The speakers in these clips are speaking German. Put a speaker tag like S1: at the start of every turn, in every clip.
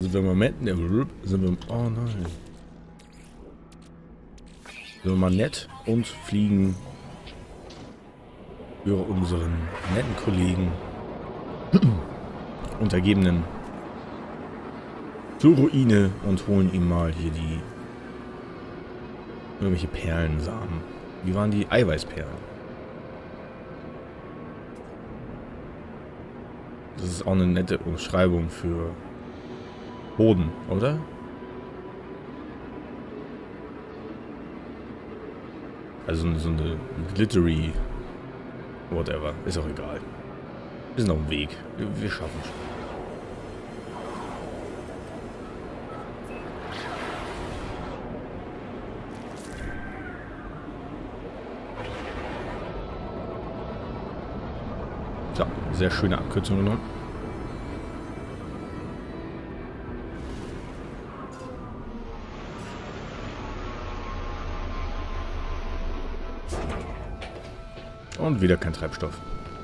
S1: Sind wir im Moment... Ne, sind wir... Oh nein. Sind wir mal nett und fliegen für unseren netten Kollegen Untergebenen zur Ruine und holen ihm mal hier die irgendwelche Perlensamen. Wie waren die? Eiweißperlen. Das ist auch eine nette Umschreibung für Boden, oder? Also so eine glittery whatever. Ist auch egal. Wir sind auf dem Weg. Wir schaffen es. So, sehr schöne Abkürzung genommen. Und wieder kein Treibstoff.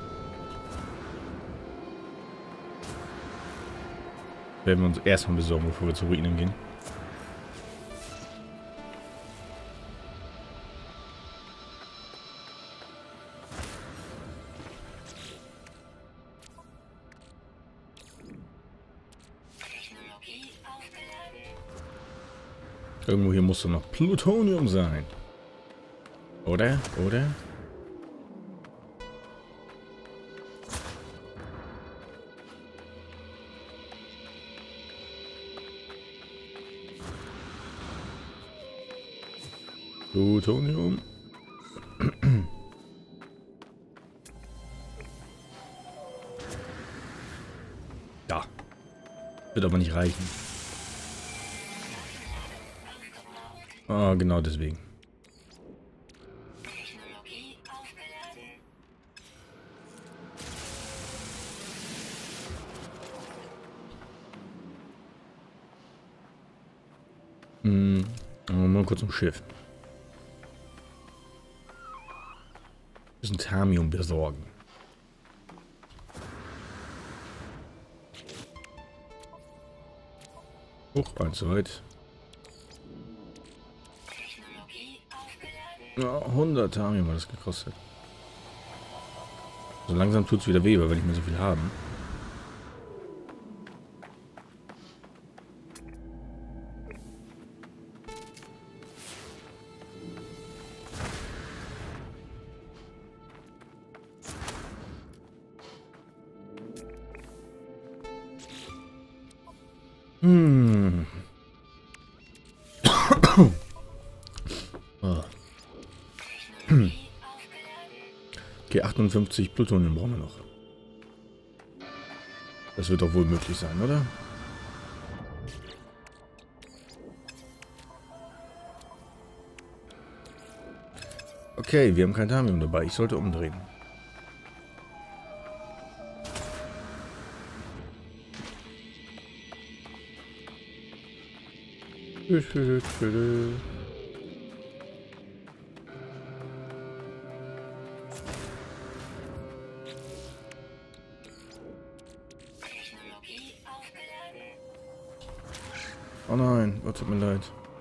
S1: Werden wir uns erstmal besorgen, bevor wir zu Ruinen gehen. Irgendwo hier muss doch noch Plutonium sein. Oder? Oder? Plutonium. Ja. Wird aber nicht reichen. Ah, genau deswegen. Mal kurz zum Schiff. Wir müssen Thermium besorgen. Hoch, eins zu weit. Ja, 100 Thermium hat das gekostet. So langsam tut es wieder weh, weil wir nicht mehr so viel haben. Okay, 58 Plutonium brauchen wir noch. Das wird doch wohl möglich sein, oder? Okay, wir haben kein Thermium dabei. Ich sollte umdrehen. Oh nein, oh, tut mir leid.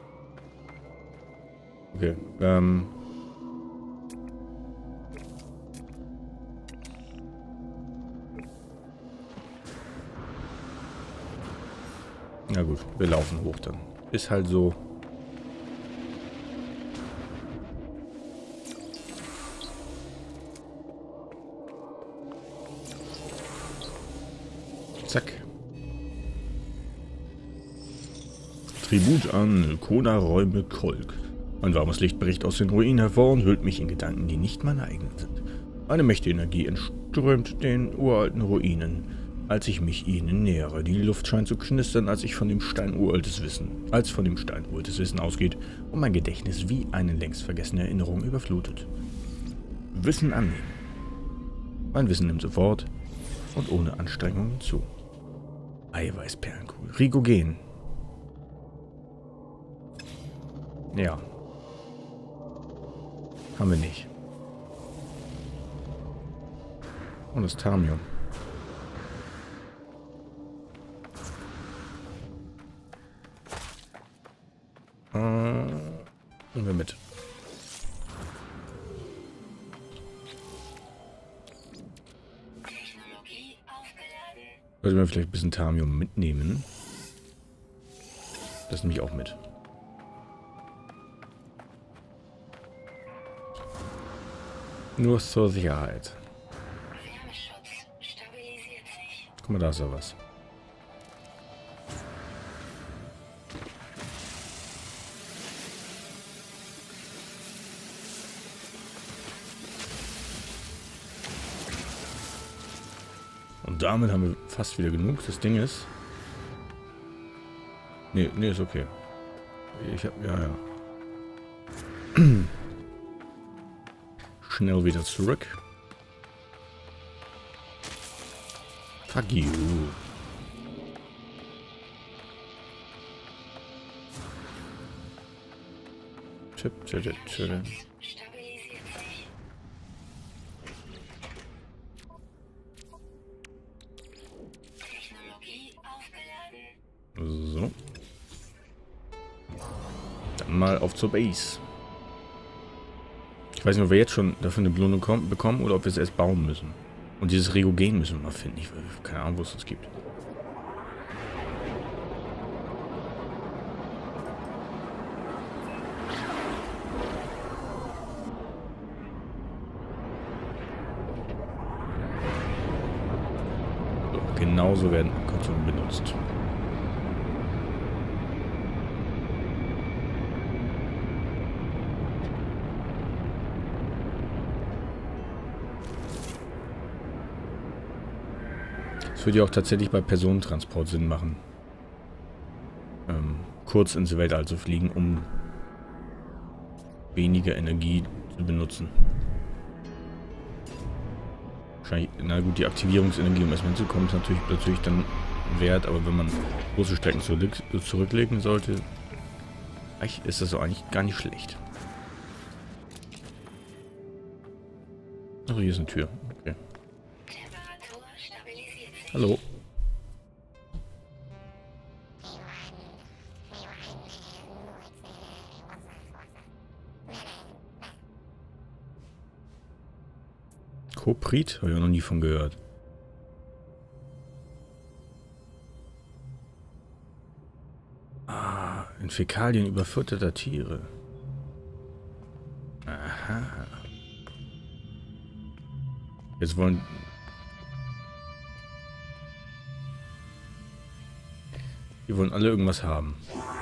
S1: Okay, na gut, wir laufen hoch dann. Ist halt so. Zack. Tribut an Kona-Räume Kolk. Ein warmes Licht bricht aus den Ruinen hervor und hüllt mich in Gedanken, die nicht meine eigenen sind. Eine mächtige Energie entströmt den uralten Ruinen, als ich mich ihnen nähere. Die Luft scheint zu knistern, als von dem Stein uraltes Wissen ausgeht und mein Gedächtnis wie eine längst vergessene Erinnerung überflutet. Wissen annehmen. Mein Wissen nimmt sofort und ohne Anstrengungen zu. Eiweißperlenkugel. Rigogen. Ja. Haben wir nicht. Und das Thermium. Nehmen wir mit. Sollte man vielleicht ein bisschen Thamium mitnehmen. Das nehme ich auch mit. Nur zur Sicherheit. Guck mal, da ist ja was. Und damit haben wir fast wieder genug. Das Ding ist... Nee, ist okay. Ich hab... Ja. Schnell wieder zurück. Fuck you. Chip. So. Dann mal auf zur Base. Ich weiß nicht, ob wir jetzt schon dafür eine Belohnung bekommen oder ob wir es erst bauen müssen. Und dieses Regogen müssen wir mal finden. Ich habe keine Ahnung, wo es das gibt. So, genauso werden Konsolen benutzt. Das würde ja auch tatsächlich bei Personentransport Sinn machen. Kurz ins Weltall zu fliegen, um weniger Energie zu benutzen. Wahrscheinlich, na gut, die Aktivierungsenergie, um erstmal hinzukommen, ist natürlich dann wert, aber wenn man große Strecken zurücklegen sollte, ist das so eigentlich gar nicht schlecht. Also hier ist eine Tür. Okay. Hallo. Koprit? Habe ich noch nie von gehört. Ah, in Fäkalien überfütterter Tiere. Aha. Jetzt wollen... Die wollen alle irgendwas haben.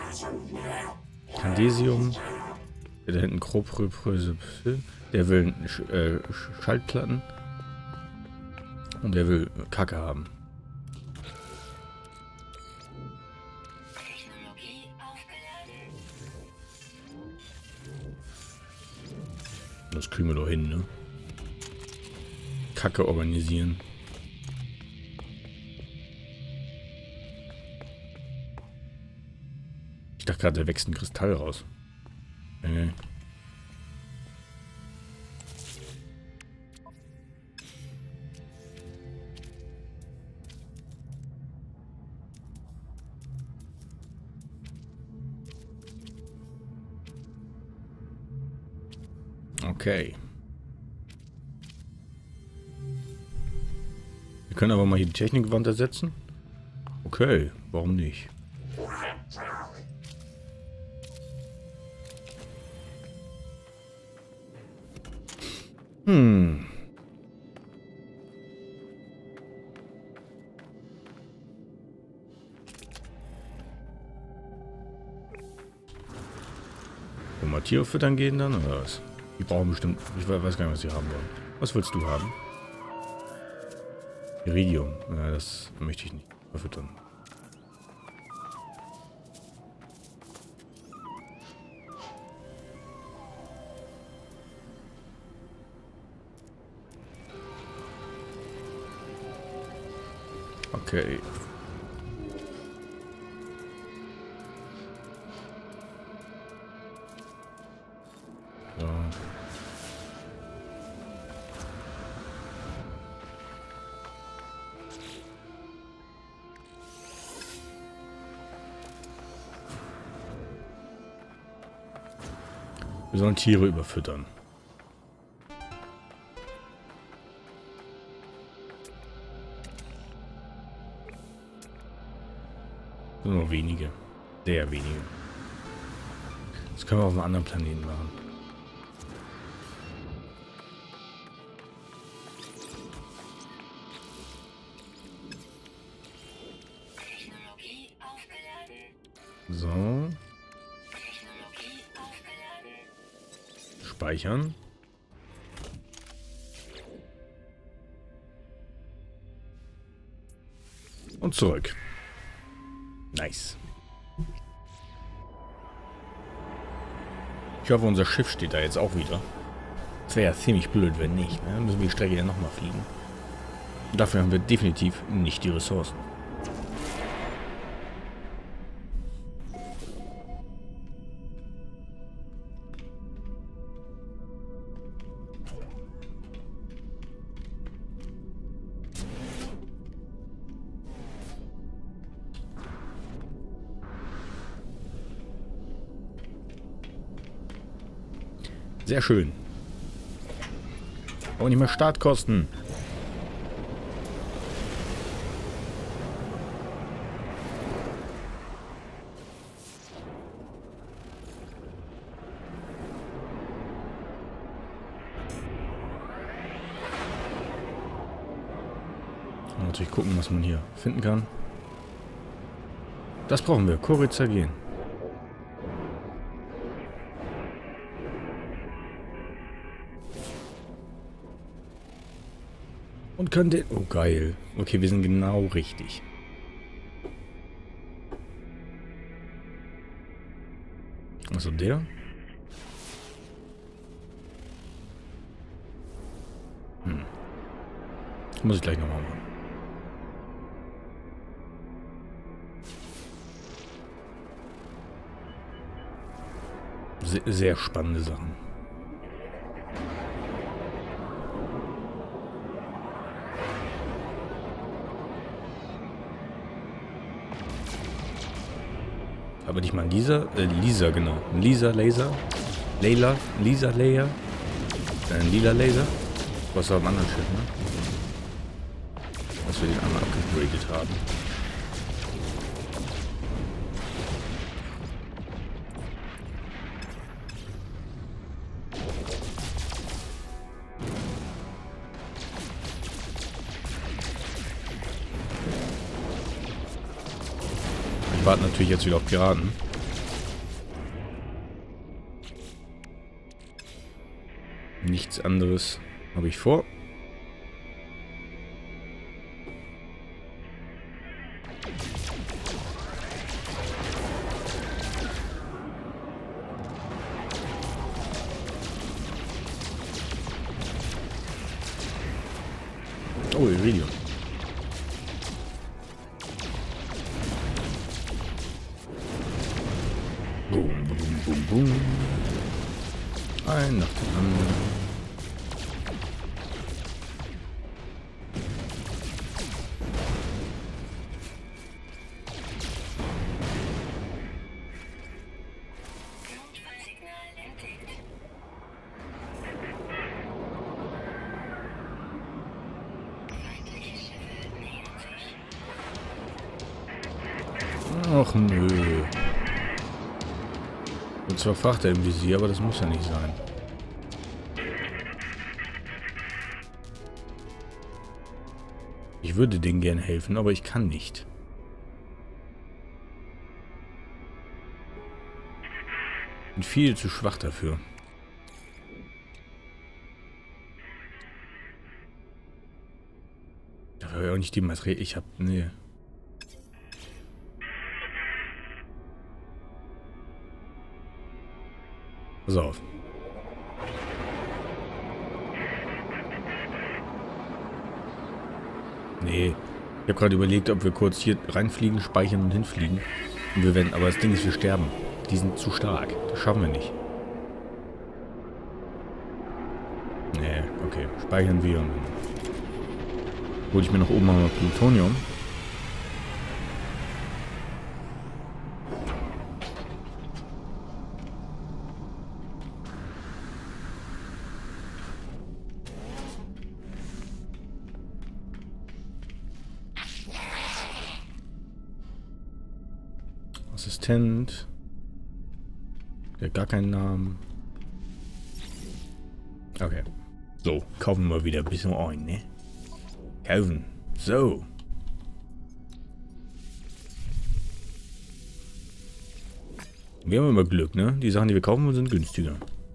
S1: Candesium. Der da hinten Kropröse. Der will Schaltplatten. Und der will Kacke haben. Das kriegen wir doch hin, ne? Kacke organisieren. Ich dachte gerade, da wächst ein Kristall raus. Okay. Wir können aber mal hier die Technikwand ersetzen. Okay, warum nicht? Wollen wir Tiere füttern gehen dann, oder was? Die brauchen bestimmt... Ich weiß gar nicht, was sie haben wollen. Was willst du haben? Iridium. Ja, das möchte ich nicht verfüttern. Okay. So. Wir sollen Tiere überfüttern. Nur wenige. Sehr wenige. Das können wir auf einem anderen Planeten machen. So. Speichern. Und zurück. Nice. Ich hoffe, unser Schiff steht da jetzt auch wieder. Das wäre ja ziemlich blöd, wenn nicht. Ne? Dann müssen wir die Strecke ja nochmal fliegen. Und dafür haben wir definitiv nicht die Ressourcen. Sehr schön. Aber nicht mehr Startkosten. Und natürlich gucken, was man hier finden kann. Das brauchen wir. Koryzagen. Und können den... Oh, geil. Okay, wir sind genau richtig. Also der. Muss ich gleich nochmal machen. Sehr spannende Sachen. Aber nicht mal Lisa, genau. Lisa Laser. Layla, Lisa Layer. Ein lila Laser. Was war am anderen Schiff, ne? Was wir den einmal abgegradet haben. Ich warte natürlich jetzt wieder auf Piraten. Nichts anderes habe ich vor. Oh, Iridium. Boom, boom, boom, boom. Ein nach dem anderen. Ach nö. Und zwar Frachter im Visier, aber das muss ja nicht sein. Ich würde denen gerne helfen, aber ich kann nicht. Bin viel zu schwach dafür. Da war ja auch nicht die Materie. Ich hab... Nee. Pass auf. Nee. Ich habe gerade überlegt, ob wir kurz hier reinfliegen, speichern und hinfliegen. Und wir werden, aber das Ding ist, wir sterben. Die sind zu stark. Das schaffen wir nicht. Nee, okay. Speichern wir. Und dann hole ich mir noch oben mal Plutonium. Assistent. Der hat gar keinen Namen. Okay. So, kaufen wir mal wieder ein bisschen ein, ne? Kaufen. So. Wir haben immer Glück, ne? Die Sachen, die wir kaufen, sind günstiger.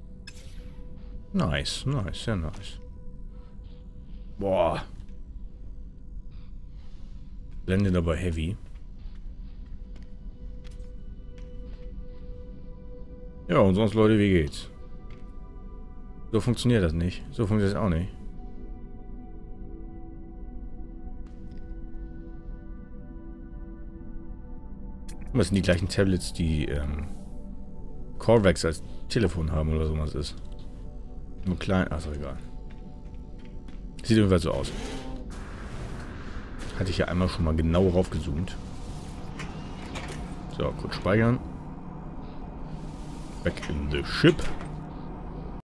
S1: Nice, nice, sehr nice. Boah. Blendet aber heavy. Ja, und sonst, Leute, wie geht's? So funktioniert das nicht. So funktioniert das auch nicht. Das sind die gleichen Tablets, die Corvax als Telefon haben oder so was ist. Nur klein. Achso, egal. Sieht jedenfalls so aus. Hatte ich ja einmal schon mal genau raufgezoomt. So, kurz speichern. Back in the ship.